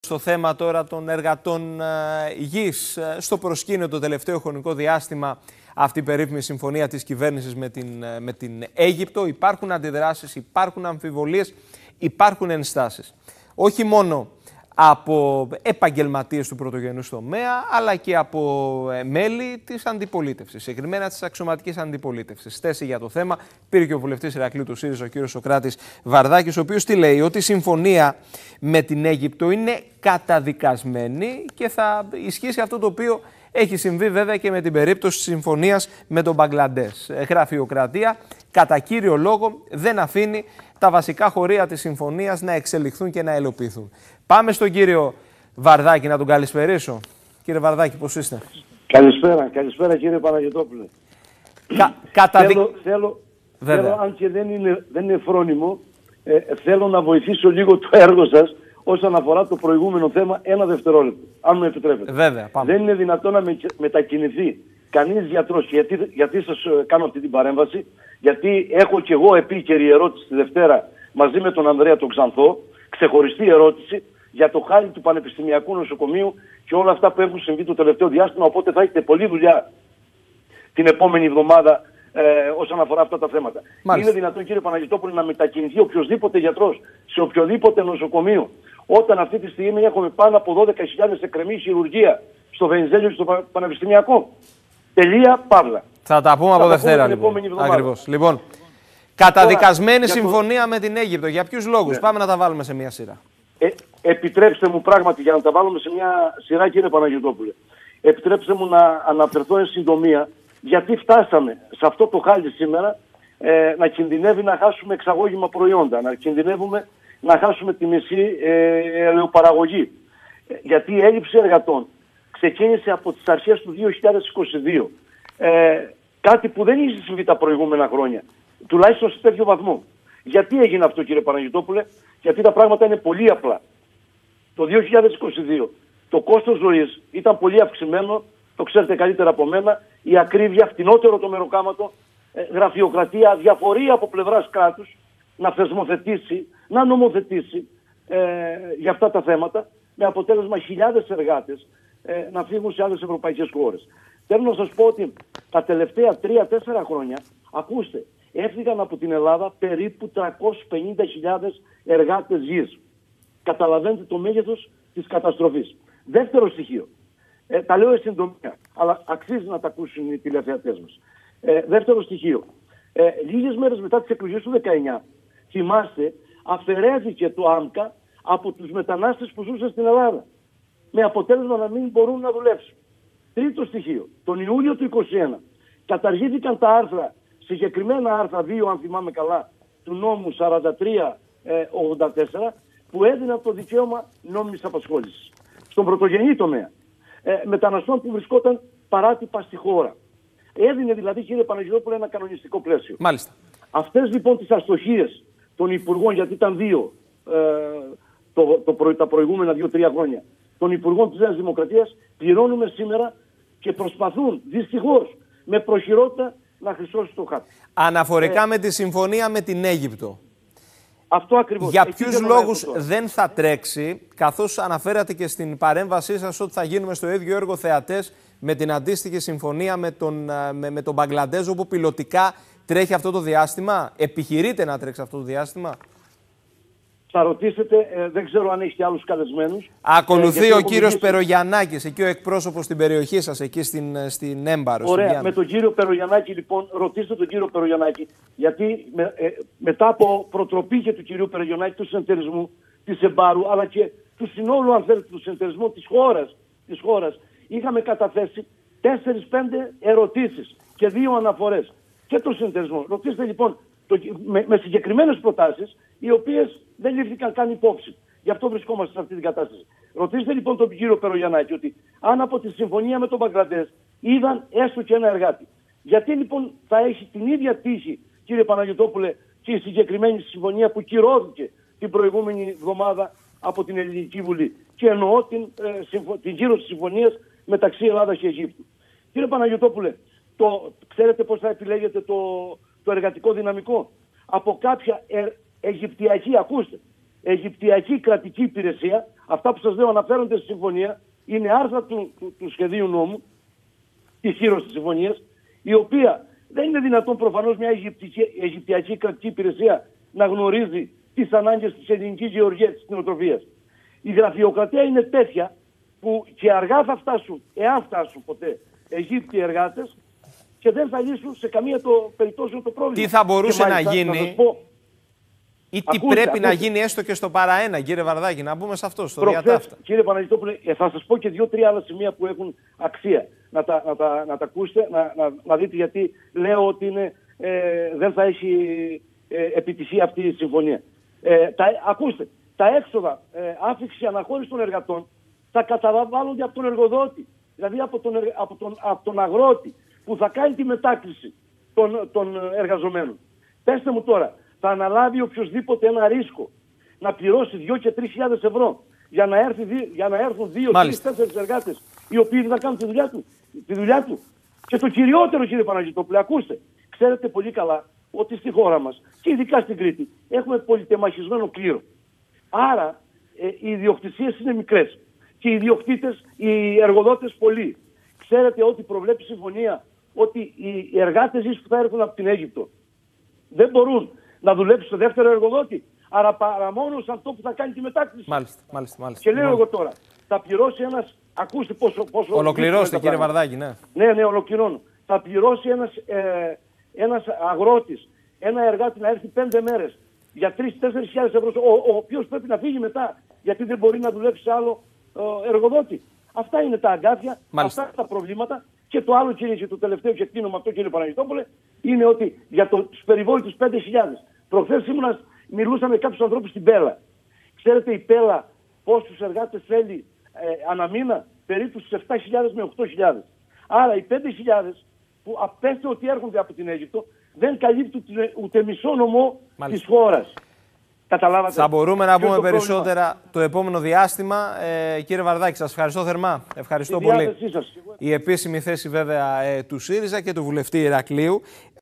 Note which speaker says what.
Speaker 1: στο θέμα τώρα των εργατών γης. Στο προσκήνιο το τελευταίο χρονικό διάστημα αυτή η περίφημη συμφωνία της κυβέρνησης με την Αίγυπτο. Υπάρχουν αντιδράσεις, υπάρχουν αμφιβολίες, υπάρχουν ενστάσεις. Όχι μόνο από επαγγελματίες του πρωτογενούς τομέα, αλλά και από μέλη της αντιπολίτευσης, συγκεκριμένα της αξιωματικής αντιπολίτευσης. Θέση για το θέμα πήρε και ο βουλευτής Ηρακλείου του ΣΥΡΙΖΑ, ο κύριος Σωκράτης Βαρδάκης, ο οποίος τι λέει? Ότι η συμφωνία με την Αίγυπτο είναι καταδικασμένη και θα ισχύσει αυτό το οποίο έχει συμβεί βέβαια και με την περίπτωση της συμφωνίας με τον Μπαγκλαντές. Γραφειοκρατία, κατά κύριο λόγο, δεν αφήνει τα βασικά χωρία της συμφωνίας να εξελιχθούν και να ελοποιηθούν. Πάμε στον κύριο Βαρδάκη να τον καλησπερίσω. Κύριε Βαρδάκη, πώς είστε?
Speaker 2: Καλησπέρα κύριε Παναγιωτόπουλε. Θέλω, αν και δεν είναι φρόνιμο, θέλω να βοηθήσω λίγο το έργο σας όσον αφορά το προηγούμενο θέμα, ένα δευτερόλεπτο, αν μου επιτρέπετε.
Speaker 1: Βέβαια, πάμε.
Speaker 2: Δεν είναι δυνατόν να μετακινηθεί κανείς γιατρός. Γιατί σας κάνω αυτή την παρέμβαση? Γιατί έχω και εγώ επίκαιρη ερώτηση τη Δευτέρα μαζί με τον Ανδρέα τον Ξανθό, ξεχωριστή ερώτηση για το χάλι του Πανεπιστημιακού Νοσοκομείου και όλα αυτά που έχουν συμβεί το τελευταίο διάστημα. Οπότε θα έχετε πολλή δουλειά την επόμενη εβδομάδα όσον αφορά αυτά τα θέματα.
Speaker 1: Μάλιστα.
Speaker 2: Είναι δυνατόν, κύριε Παναγιωτόπουλε, να μετακινηθεί οποιοδήποτε γιατρός σε οποιοδήποτε νοσοκομείο, όταν αυτή τη στιγμή έχουμε πάνω από 12.000 εκκρεμή χειρουργία στο Βενιζέλιο και στο Πανεπιστημιακό? Τελεία, παύλα.
Speaker 1: Θα τα πούμε από Δευτέρα, λοιπόν. Ακριβώς. Λοιπόν, καταδικασμένη συμφωνία με την Αίγυπτο. Για ποιους λόγους? Πάμε να τα βάλουμε σε μια σειρά.
Speaker 2: Επιτρέψτε μου πράγματι, για να τα βάλουμε σε μια σειρά, κύριε Παναγιωτόπουλε, επιτρέψτε μου να αναφερθώ εν συντομία γιατί φτάσαμε σε αυτό το χάλι σήμερα, να κινδυνεύει να χάσουμε εξαγώγημα προϊόντα, να κινδυνεύουμε να χάσουμε τη μισή ελαιοπαραγωγή. Γιατί η έλλειψη εργατών ξεκίνησε από τις αρχές του 2022. Κάτι που δεν είχε συμβεί τα προηγούμενα χρόνια, τουλάχιστον σε τέτοιο βαθμό. Γιατί έγινε αυτό, κύριε Παναγιωτόπουλε? Γιατί τα πράγματα είναι πολύ απλά. Το 2022 το κόστος ζωής ήταν πολύ αυξημένο, το ξέρετε καλύτερα από μένα, η ακρίβεια, φτηνότερο το μεροκάματο, γραφειοκρατία, διαφορία από πλευράς κράτους να θεσμοθετήσει, να νομοθετήσει για αυτά τα θέματα, με αποτέλεσμα χιλιάδες εργάτες να φύγουν σε άλλες ευρωπαϊκές χώρες. Θέλω να σας πω ότι τα τελευταία 3-4 χρόνια, ακούστε, έφυγαν από την Ελλάδα περίπου 350.000 εργάτες γης. Καταλαβαίνετε το μέγεθος της καταστροφής. Δεύτερο στοιχείο. Τα λέω εν συντομία, αλλά αξίζει να τα ακούσουν οι τηλεθεατές μας. Δεύτερο στοιχείο. Λίγες μέρες μετά τις εκλογές του 19, θυμάστε, αφαιρέθηκε το ΆΜΚΑ από τους μετανάστες που ζούσαν στην Ελλάδα. Με αποτέλεσμα να μην μπορούν να δουλέψουν. Τρίτο στοιχείο. Τον Ιούλιο του 2021 καταργήθηκαν τα άρθρα, συγκεκριμένα άρθρα 2, αν θυμάμαι καλά, του νόμου 43-84, που έδιναν το δικαίωμα νόμιμης απασχόλησης στον πρωτογενή τομέα μεταναστών που βρισκόταν παράτυπα στη χώρα. Έδινε δηλαδή, κύριε Παναγιώτοπουλε, ένα κανονιστικό πλαίσιο.
Speaker 1: Μάλιστα.
Speaker 2: Αυτές λοιπόν τις αστοχίες των υπουργών, γιατί ήταν δύο τα προηγούμενα 2-3 χρόνια, των υπουργών της Νέας Δημοκρατίας, πληρώνουμε σήμερα και προσπαθούν δυστυχώς με προχειρότητα να χρυσώσουν το χάρτη.
Speaker 1: Αναφορικά με τη συμφωνία με την Αίγυπτο.
Speaker 2: Αυτό ακριβώς.
Speaker 1: Για ποιους λόγους δεν θα τρέξει, καθώς αναφέρατε και στην παρέμβασή σας ότι θα γίνουμε στο ίδιο έργο θεατές με την αντίστοιχη συμφωνία με τον Μπαγκλαντές, όπου πιλωτικά τρέχει αυτό το διάστημα? Επιχειρείτε να τρέξει αυτό το διάστημα?
Speaker 2: Θα ρωτήσετε, δεν ξέρω αν έχει και άλλους καλεσμένους.
Speaker 1: Ακολουθεί ο κύριος Περογιαννάκης, εκεί ο εκπρόσωπος στην περιοχή σας, εκεί στην Έμπαρο.
Speaker 2: Ωραία, με τον κύριο Περογιαννάκη λοιπόν, ρωτήστε τον κύριο Περογιαννάκη, γιατί μετά από προτροπή και του κυρίου Περογιαννάκη του συνεταιρισμού της Εμπάρου, αλλά και του συνόλου, αν θέλετε, του συνεταιρισμού της χώρας, είχαμε καταθέσει 4-5 ερωτήσεις και 2 αναφορές και τον συνεταιρισμό. Ρωτήστε λοιπόν με συγκεκριμένες προτάσεις, οι οποίες δεν λήφθηκαν καν υπόψη. Γι' αυτό βρισκόμαστε σε αυτή την κατάσταση. Ρωτήστε λοιπόν τον κύριο Περογιαννάκη ότι αν από τη συμφωνία με τον Μπαγκλαντές είδαν έστω και ένα εργάτη, γιατί λοιπόν θα έχει την ίδια τύχη, κύριε Παναγιωτόπουλε, και η συγκεκριμένη συμφωνία που κυρώθηκε την προηγούμενη εβδομάδα από την Ελληνική Βουλή? Και εννοώ την κύρωση της συμφωνίας μεταξύ Ελλάδας και Αιγύπτου. Κύριε Παναγιωτόπουλε, ξέρετε πώς θα επιλέγετε το εργατικό δυναμικό? Από κάποια Αιγυπτιακή, ακούστε, Αιγυπτιακή κρατική υπηρεσία, Αυτά που σας λέω αναφέρονται στη συμφωνία είναι άρθρα του σχεδίου νόμου, της χείρος της συμφωνίας, η οποία δεν είναι δυνατόν προφανώς μια Αιγυπτιακή κρατική υπηρεσία να γνωρίζει τις ανάγκες της ελληνικής γεωργίας, της κτηνοτροφίας. Η γραφειοκρατία είναι τέτοια που και αργά θα φτάσουν, εάν φτάσουν ποτέ, Αιγύπτιοι εργάτες και δεν θα λύσουν σε καμία περιπτώσεων το πρόβλημα.
Speaker 1: Τι θα μπορούσε να γίνει ή τι πρέπει
Speaker 2: ακούστε.
Speaker 1: να γίνει έστω και στο παραένα, κύριε Βαρδάκη, να μπούμε σε αυτό, στο διατάφτα.
Speaker 2: Κύριε Παναγιτόπουλε, θα σας πω και 2-3 άλλα σημεία που έχουν αξία. Να τα ακούσετε, να δείτε γιατί λέω ότι δεν θα έχει επιτυχία αυτή η συμφωνία. Ακούστε, τα έξοδα άφηξη αναχώρηση των εργατών θα καταβάλλονται από τον εργοδότη, δηλαδή από τον αγρότη που θα κάνει τη μετάκριση των εργαζομένων. Πέστε μου τώρα, θα αναλάβει οποιοδήποτε ένα ρίσκο να πληρώσει 2 και 3 χιλιάδες ευρώ για να έρθουν 2-3-4 εργάτες οι οποίοι δεν θα κάνουν τη δουλειά του. Και το κυριότερο, κύριε Παναγιτόπουλε, ακούστε, ξέρετε πολύ καλά ότι στη χώρα μας και ειδικά στην Κρήτη έχουμε πολυτεμαχισμένο κλήρο. Άρα οι ιδιοκτησίες είναι μικρές και οι ιδιοκτήτες, οι εργοδότες πολλοί. Ξέρετε ότι προβλέπει συμφωνία ότι οι εργάτες που θα έρθουν από την Αίγυπτο δεν μπορούν να δουλέψουν στο δεύτερο εργοδότη, άρα παρά μόνο σε αυτό που θα κάνει τη μετάκριση.
Speaker 1: Μάλιστα.
Speaker 2: Και λέω εγώ τώρα, θα πληρώσει ένας. Ακούστε πόσο.
Speaker 1: Ολοκληρώστε, κύριε Βαρδάκη, ναι.
Speaker 2: Ναι, ολοκληρώνω. Θα πληρώσει ένας αγρότης, ένα εργάτη να έρθει 5 μέρες για 3-4 χιλιάδες ευρώ, ο οποίος πρέπει να φύγει μετά γιατί δεν μπορεί να δουλέψει σε άλλο εργοδότη. Αυτά είναι τα αγκάθια, αυτά είναι τα προβλήματα. Και το άλλο, κύριε, και το τελευταίο και κλείνω με αυτό, κύριε Παναγιτόπουλε, είναι ότι για τους περιβόητους 5.000. Προχθές μιλούσα με κάποιους ανθρώπους στην Πέλα. Ξέρετε η Πέλα πόσους εργάτες θέλει ανά μήνα? Περίπου στους 7.000 με 8.000. Άρα οι 5.000 που απέστε ότι έρχονται από την Αίγυπτο δεν καλύπτουν ούτε μισό νομό της χώρας. Καταλάβατε.
Speaker 1: Θα μπορούμε να πούμε περισσότερα το επόμενο διάστημα. Κύριε Βαρδάκη, σας ευχαριστώ θερμά. Ευχαριστώ πολύ. Η επίσημη θέση βέβαια του ΣΥΡΙΖΑ και του βουλευτή Ηρακλείου.